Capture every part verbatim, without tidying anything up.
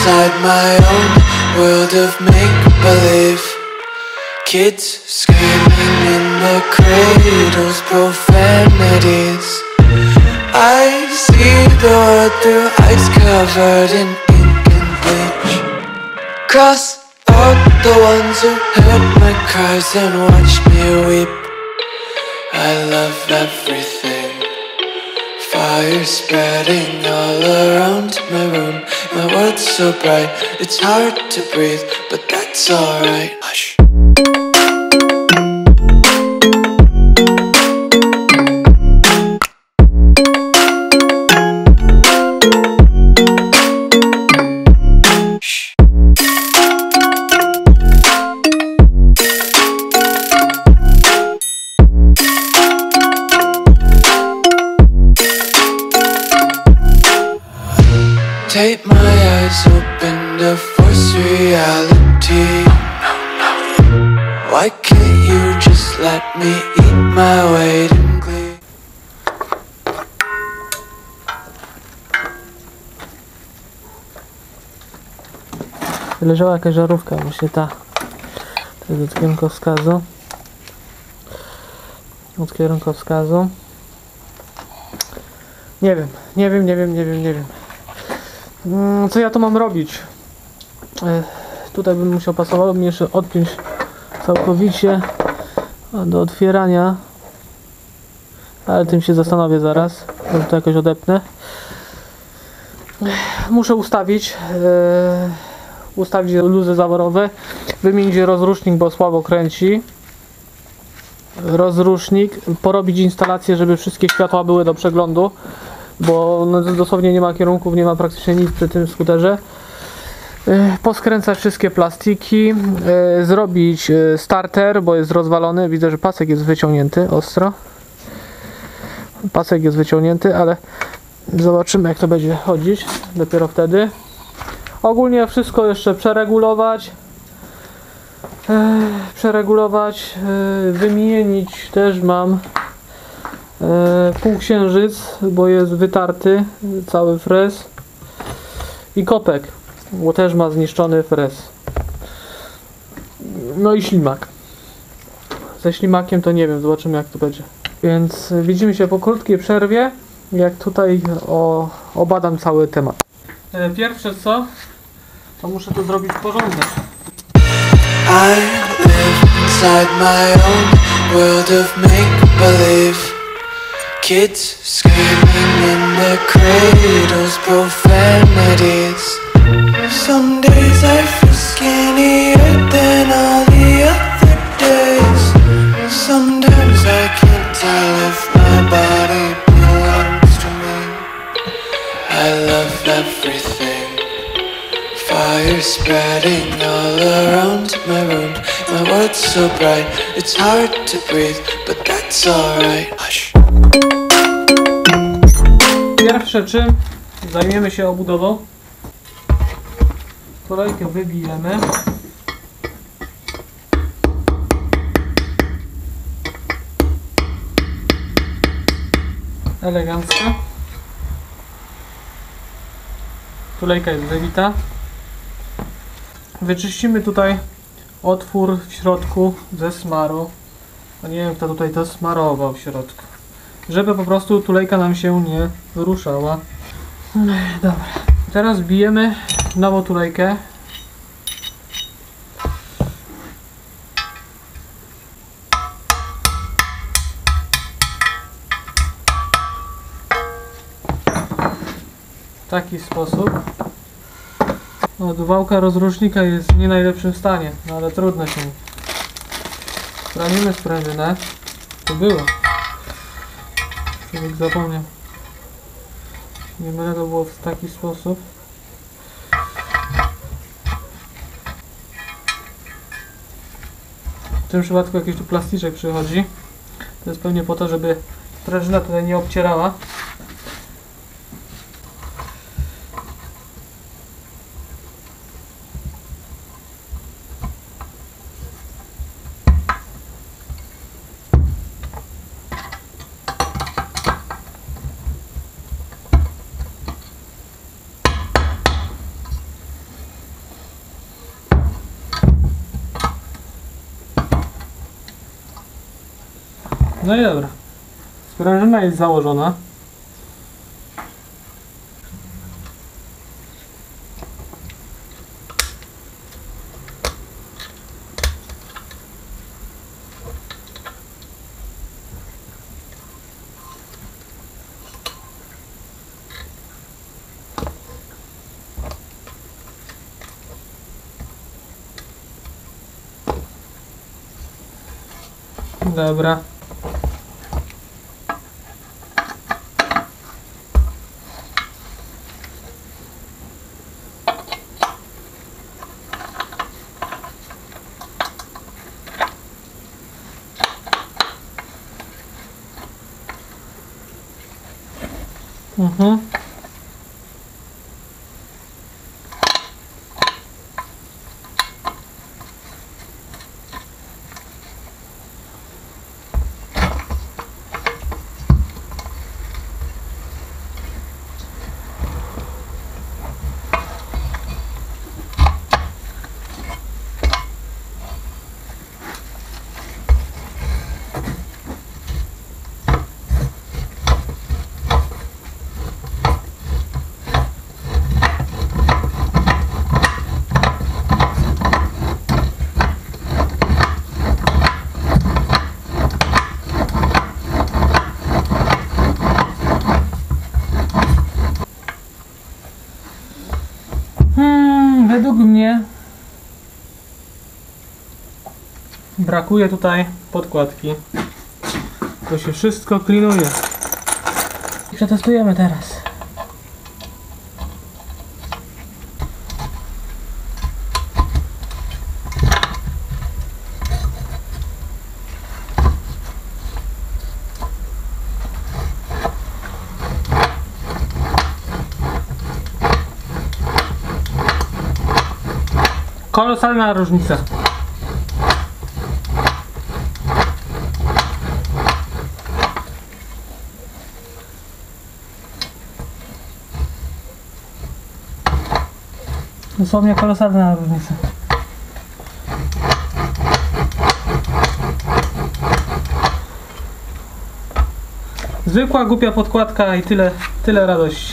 inside my own world of make-believe. Kids screaming in the cradles, profanities. I see the world through eyes covered in ink and bleach. Cross out the ones who heard my cries and watched me weep. I love everything. Fire spreading all around my room. My world's so bright, it's hard to breathe, but that's alright. Hush. Take my eyes open to force reality. Why can't you just let me eat my weight in glee? Leżała jakaś żarówka, właśnie ta. To jest od kierunkowskazu. Od kierunkowskazu. Nie wiem, nie wiem, nie wiem, nie wiem, nie wiem. Co ja to mam robić? Tutaj bym musiał pasowało mi jeszcze odpiąć całkowicie do otwierania, ale tym się zastanowię zaraz. Może to jakoś odepnę. Muszę ustawić ustawić luzy zaworowe, wymienić rozrusznik, bo słabo kręci. Rozrusznik, porobić instalację, żeby wszystkie światła były do przeglądu, bo no, dosłownie nie ma kierunków, nie ma praktycznie nic przy tym skuterze. Yy, poskręcać wszystkie plastiki, yy, zrobić yy, starter, bo jest rozwalony. Widzę, że pasek jest wyciągnięty ostro. Pasek jest wyciągnięty, ale zobaczymy, jak to będzie chodzić dopiero wtedy. Ogólnie wszystko jeszcze przeregulować. Yy, przeregulować, yy, wymienić też mam E, półksiężyc, bo jest wytarty cały frez, i kopek, bo też ma zniszczony frez, no i ślimak. Ze ślimakiem to nie wiem, zobaczymy, jak to będzie. Więc widzimy się po krótkiej przerwie, jak tutaj o, obadam cały temat. E, pierwsze co, to muszę tu zrobić porządek. I live inside my own world of make-believe. Kids screaming in their cradles, profanities. Some days I feel skinnier than all the other days. Sometimes I can't tell if my body belongs to me. I love everything. Fire spreading all around my room. My world's so bright, it's hard to breathe, but that's alright. Hush. Pierwsze czym zajmiemy się obudową. Kolejkę wybijemy. Elegancko. Tulejka jest wybita. Wyczyścimy tutaj otwór w środku ze smaru. No nie wiem, kto tutaj to smarował w środku, żeby po prostu tulejka nam się nie ruszała. Dobra, teraz bijemy nową tulejkę. W taki sposób. No, wałka rozrusznika jest w nie najlepszym stanie, no ale trudno się. Sprawimy sprężynę. To było. Człowiek zapomniał. Nie mylę, to było w taki sposób. W tym przypadku jakiś tu plastyczek przychodzi. To jest pewnie po to, żeby sprężyna tutaj nie obcierała. No i dobra. Sprężyna jest założona. Dobra. Mhm. Hmm, według mnie brakuje tutaj podkładki. To się wszystko klinuje. Przetestujemy teraz. Kolosalna różnica. Dosłownie kolosalna różnica. Zwykła głupia podkładka i tyle, tyle radości.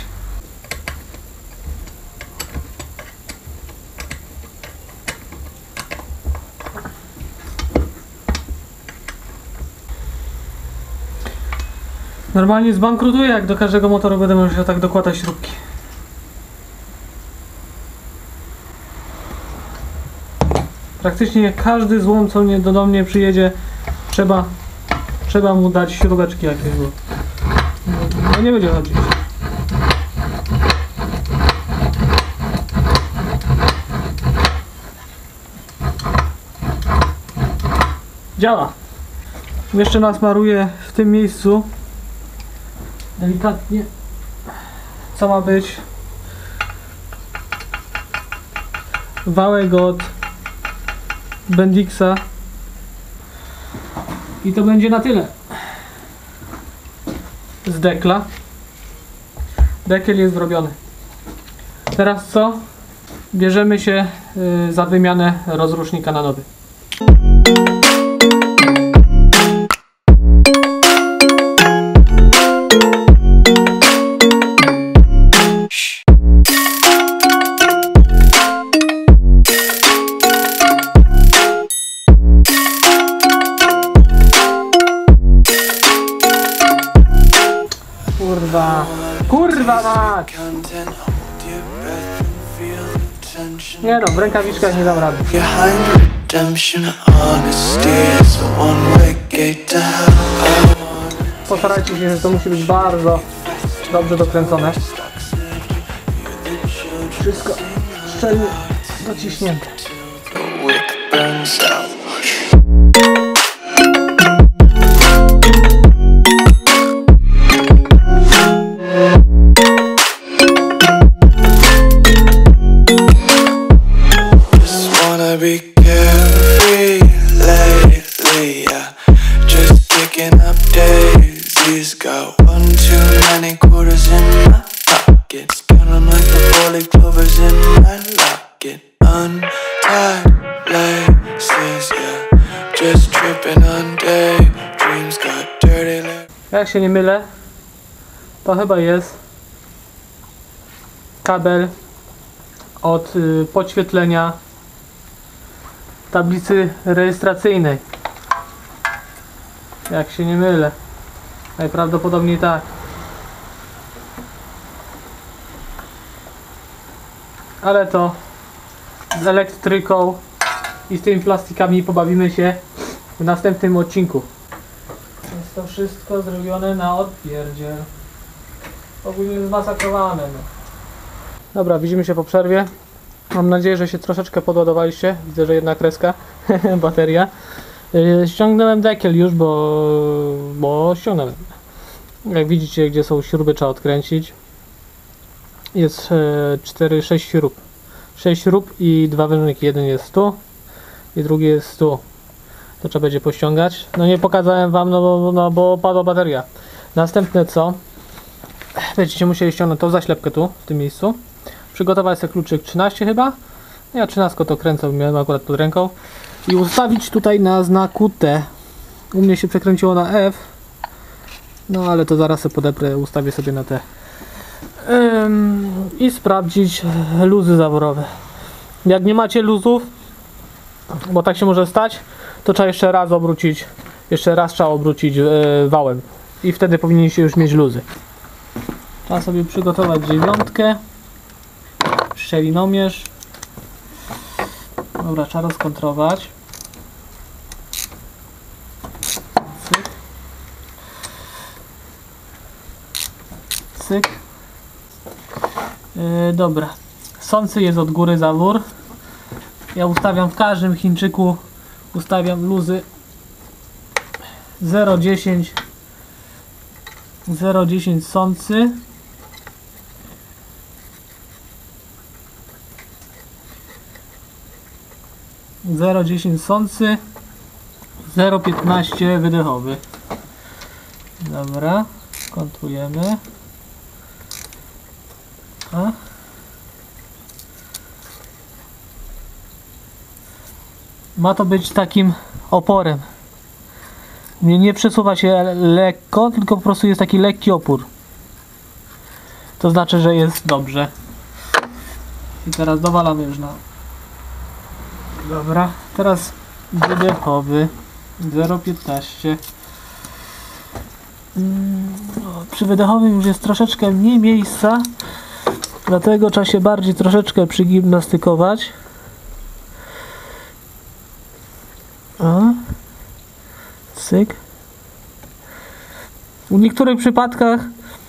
Normalnie zbankrutuję, jak do każdego motoru będę musiał tak dokładać śrubki. Praktycznie każdy złom, co nie, do mnie przyjedzie, trzeba, trzeba mu dać śrubeczki jakieś, bo no nie będzie chodzić. Działa. Jeszcze nasmaruję w tym miejscu delikatnie, co ma być wałek od Bendixa i to będzie na tyle z dekla. Dekiel jest zrobiony. Teraz co? Bierzemy się y, za wymianę rozrusznika na nowy. Kurwa, kurwa mać! Nie no, w rękawiczkach nie dam rady. Postarajcie się, że to musi być bardzo dobrze dokręcone. Wszystko szczelnie dociśnięte. Be carefree lately, yeah. Just picking up daisies. Got one too many quarters in my pockets. Count 'em like the four-leaf clovers in my locket. Untied laces, yeah. Just tripping on daydreams. Got Jak się nie mylę, to chyba jest kabel od y, podświetlenia tablicy rejestracyjnej. Jak się nie mylę. Najprawdopodobniej tak. Ale to z elektryką i z tymi plastikami pobawimy się w następnym odcinku. Jest to wszystko zrobione na odpierdziel. Ogólnie zmasakrowane. No. Dobra, widzimy się po przerwie. Mam nadzieję, że się troszeczkę podładowaliście. Widzę, że jedna kreska, bateria. Yy, ściągnąłem dekiel już, bo, bo ściągnąłem. Jak widzicie, gdzie są śruby, trzeba odkręcić. Jest e, cztery, sześć śrub. sześć śrub i dwa wyżynki. Jeden jest tu i drugi jest tu. To trzeba będzie pościągać. No nie pokazałem wam, no bo, no, bo padła bateria. Następne co? Będziecie musieli ściągnąć tą zaślepkę tu, w tym miejscu. Przygotować sobie kluczyk trzynaście chyba. Ja trzynastkę to kręcę, miałem akurat pod ręką. I ustawić tutaj na znaku T. U mnie się przekręciło na F. No ale to zaraz sobie podeprę, ustawię sobie na T. Ym, I sprawdzić luzy zaworowe. Jak nie macie luzów, bo tak się może stać, to trzeba jeszcze raz obrócić, jeszcze raz trzeba obrócić yy, wałem. I wtedy powinniście już mieć luzy. Trzeba sobie przygotować dziewiątkę. Szczelinomierz. Dobra, trzeba rozkontrować. Cyk. Cyk. Yy, dobra. Sący jest od góry zawór. Ja ustawiam w każdym Chińczyku, ustawiam luzy zero dziesięć zero dziesięć sący. zero dziesięć sący, zero piętnaście wydechowy. Dobra, kontrujemy. A? Ma to być takim oporem. Nie, nie przesuwa się lekko, tylko po prostu jest taki lekki opór. To znaczy, że jest dobrze. I teraz dowalamy już na... Dobra, teraz wydechowy zero piętnaście. No, przy wydechowym już jest troszeczkę mniej miejsca, dlatego trzeba się bardziej troszeczkę przygimnastykować. O. Cyk. W niektórych przypadkach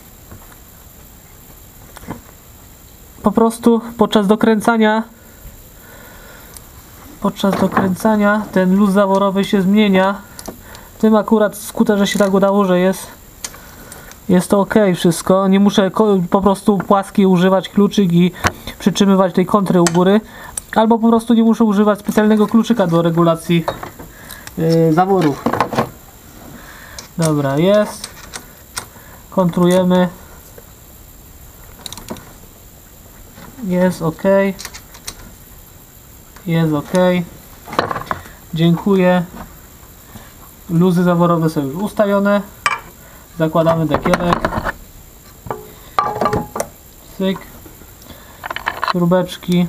po prostu podczas dokręcania podczas dokręcania ten luz zaworowy się zmienia. Tym akurat skuterze się tak udało, że jest jest to ok wszystko. Nie muszę po prostu płaski używać kluczyk i przytrzymywać tej kontry u góry, albo po prostu nie muszę używać specjalnego kluczyka do regulacji yy, zaworów. Dobra, jest. Kontrujemy. Jest ok. Jest ok. Dziękuję. Luzy zaworowe są już ustawione. Zakładamy dekielek. Cyk. Śrubeczki.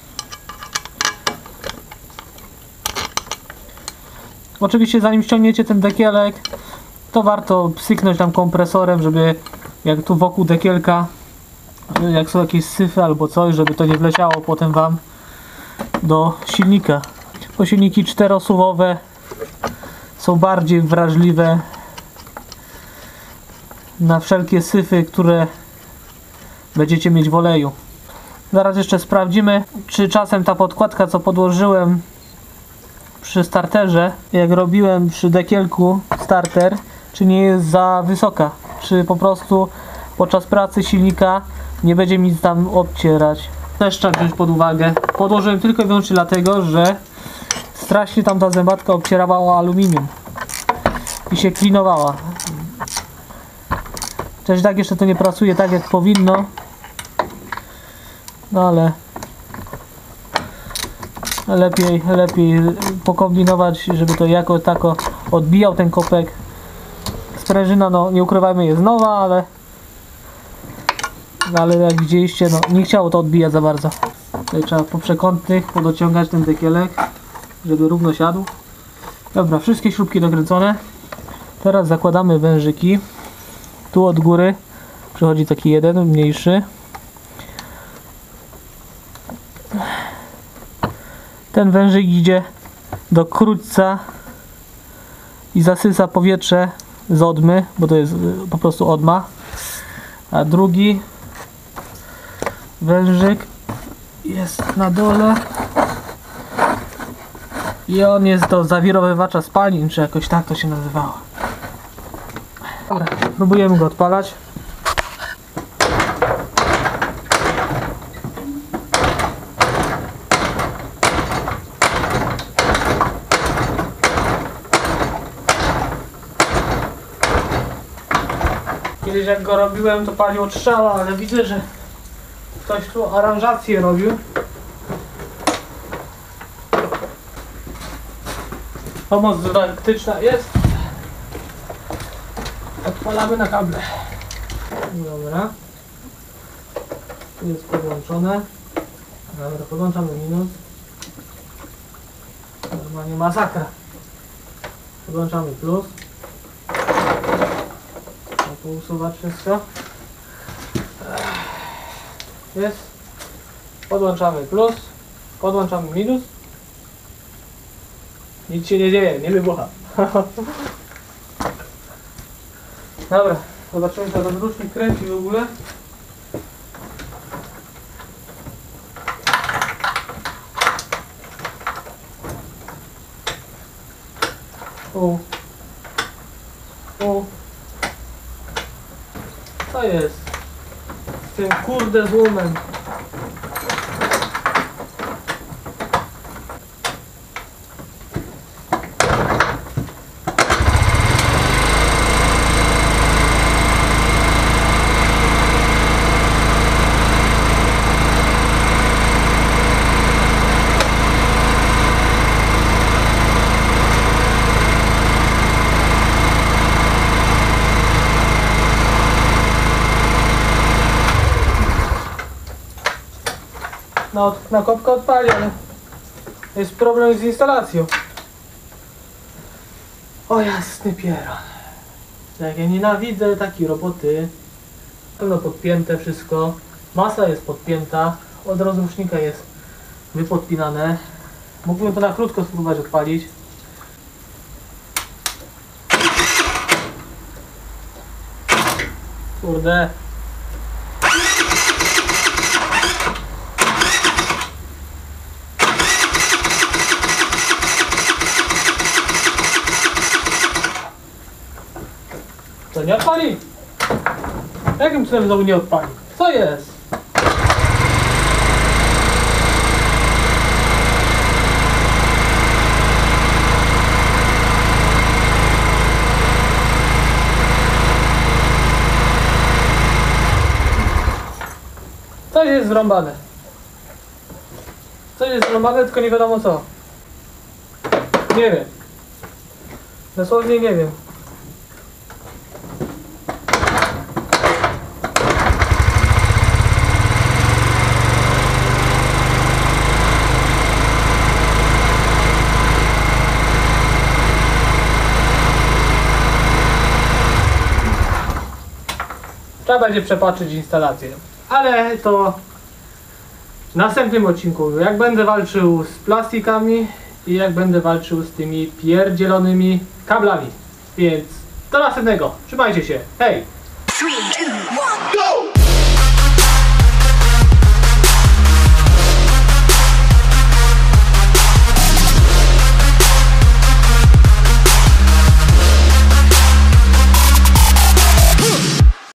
Oczywiście zanim ściągniecie ten dekielek, to warto psyknąć tam kompresorem, żeby jak tu wokół dekielka, jak są jakieś syfy albo coś, żeby to nie wleciało potem wam do silnika. Bo silniki czterosuwowe są bardziej wrażliwe na wszelkie syfy, które będziecie mieć w oleju. Zaraz jeszcze sprawdzimy, czy czasem ta podkładka, co podłożyłem przy starterze, jak robiłem przy dekielku starter, czy nie jest za wysoka, czy po prostu podczas pracy silnika nie będzie mi tam obcierać. Też trzeba wziąć pod uwagę. Podłożyłem tylko i wyłącznie dlatego, że strasznie tam ta zębatka obcierała o aluminium i się klinowała. Też tak jeszcze to nie pracuje tak jak powinno, no ale lepiej, lepiej pokombinować, żeby to jako tako odbijał ten kopek. sprężyna, no nie ukrywajmy, jest nowa, ale ale jak widzieliście, no nie chciało to odbijać za bardzo. Tutaj trzeba po przekątnych podociągać ten dekielek, żeby równo siadł. Dobra, wszystkie śrubki dokręcone. Teraz zakładamy wężyki. Tu od góry przychodzi taki jeden, mniejszy. Ten wężyk idzie do krótca i zasysa powietrze z odmy, bo to jest po prostu odma. A drugi wężyk jest na dole i on jest do zawirowywacza spalin, czy jakoś tak to się nazywało. Dobra, próbujemy go odpalać. Kiedyś jak go robiłem, to paliło strzała, ale widzę, że ktoś tu aranżację robił. Pomoc dydaktyczna jest. Odpalamy na kable. Dobra. Tu jest podłączone. Dobra, podłączamy minus. Normalnie masakra. Podłączamy plus. Usuwać wszystko. Jest. Podłączamy plus. Podłączamy minus. Nic się nie dzieje, nie wybucha. Dobra, zobaczymy, co ten rusznik kręci w ogóle. U. U. Co jest z tym kurde złomem? No, na kopkę odpali, ale jest problem z instalacją. O jasny pieron. Jak ja nienawidzę takiej roboty. Pełno podpięte wszystko. Masa jest podpięta. Od rozrusznika jest wypodpinane. Mógłbym to na krótko spróbować odpalić. Kurde. To nie odpali? Jakim cudem znowu nie odpali? Co jest? Coś jest zrąbane. Coś jest zrąbane, tylko nie wiadomo co. Nie wiem. Dosłownie nie wiem. Trzeba będzie przepatrzyć instalację, ale to w następnym odcinku, jak będę walczył z plastikami i jak będę walczył z tymi pierdzielonymi kablami. Więc do następnego, trzymajcie się, hej! three, two,